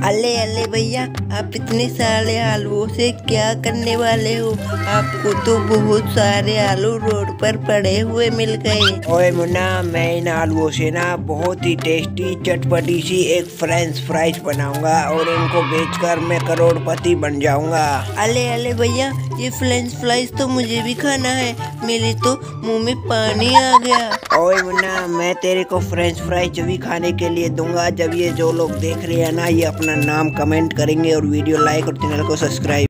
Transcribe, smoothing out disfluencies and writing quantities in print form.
अले अले भैया, आप इतने सारे आलूओं से क्या करने वाले हो? आपको तो बहुत सारे आलू रोड पर पड़े हुए मिल गए। ओए मुन्ना, मैं इन आलूओं से ना बहुत ही टेस्टी चटपटी सी एक फ्रेंच फ्राइज बनाऊंगा और इनको बेचकर मैं करोड़पति बन जाऊंगा। अले अले भैया, ये फ्रेंच फ्राइज तो मुझे भी खाना है। मेरे तो मुंह में पानी आ गया। ओए मुन्ना, मैं तेरे को फ्रेंच फ्राइज भी खाने के लिए दूंगा जब ये जो लोग देख रहे हैं ना, ये अपना नाम कमेंट करेंगे और वीडियो लाइक और चैनल को सब्सक्राइब